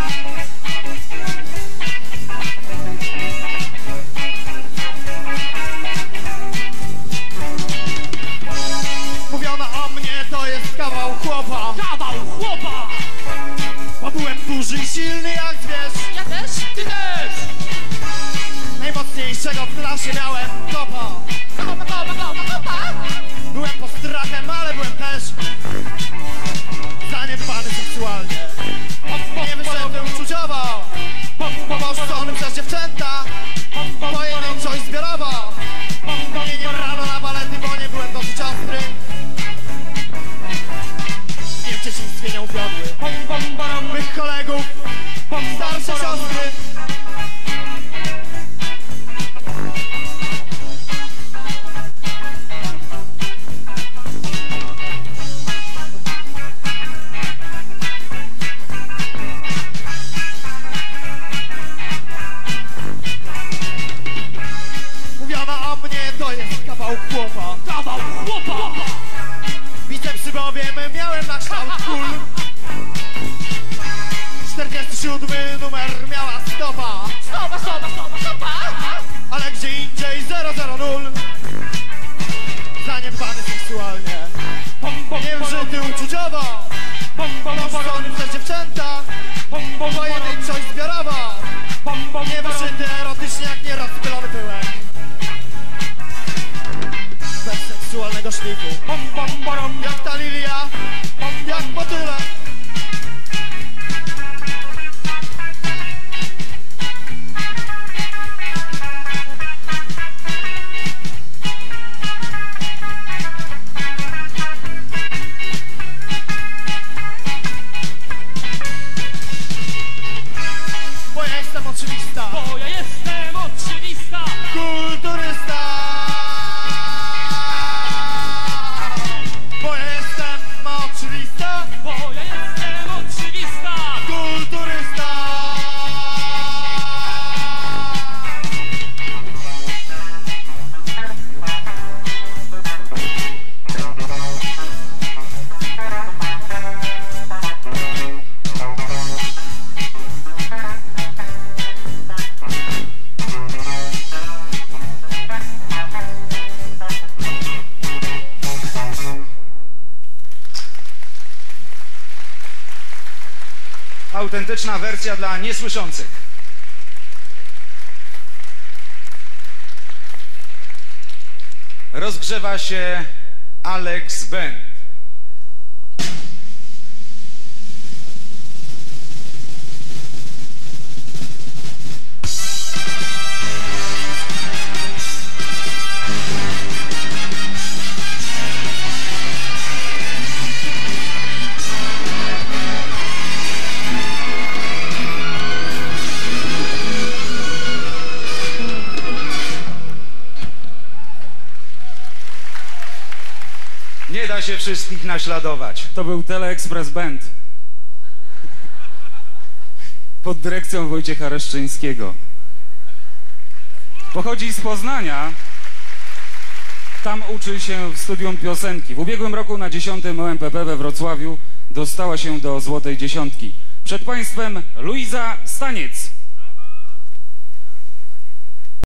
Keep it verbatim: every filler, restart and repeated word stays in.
Mówiono o mnie, to jest kawał chłopa. Kawał chłopa! Bo byłem duży i silny jak zwierz. Ja też, ty też! Najmocniejszego w klasie miałem kopa. Kopa, kopa, kopa, kopa! Byłem postrachem, ale byłem też zaniedbany seksualnie. Nie wyszedłem uczuciowo, poszczony przez dziewczęta, pojedynczo i zbiorowo. Mnie nie brano na balety, bo nie byłem dosyć ostry. Nie w dzieciństwie nie uwiodły mych kolegów starsze siostry. Mówiono o mnie, to jest kawał chłopa. Kawał chłopa! Bicepsy bowiem miałem na kształt kul. czterdziesty siódmy numer miała stopa. Stopa, stopa, stopa, stopa! Ale gdzie indziej zero zero nul. Zaniedbany seksualnie, niewżyty uczuciowo, poszczony przez dziewczęta, pojedynczo i zbiorowo. Niewyszyty erotycznie jak nierozpylony pyłek. Bez seksualnego szlifu, jak ta lilia, jak motyle. Bo ja jestem oczywista, Bo ja jestem oczywista! kulturysta. Bo ja jestem oczywista, Bo ja jestem oczywista! kulturysta. Autentyczna wersja dla niesłyszących. Rozgrzewa się Alex Band. Nie da się wszystkich naśladować. To był Teleexpress Band pod dyrekcją Wojciecha Reszczyńskiego. Pochodzi z Poznania. Tam uczy się w studium piosenki. W ubiegłym roku na dziesiątym O M P P we Wrocławiu dostała się do złotej dziesiątki. Przed państwem Luiza Staniec.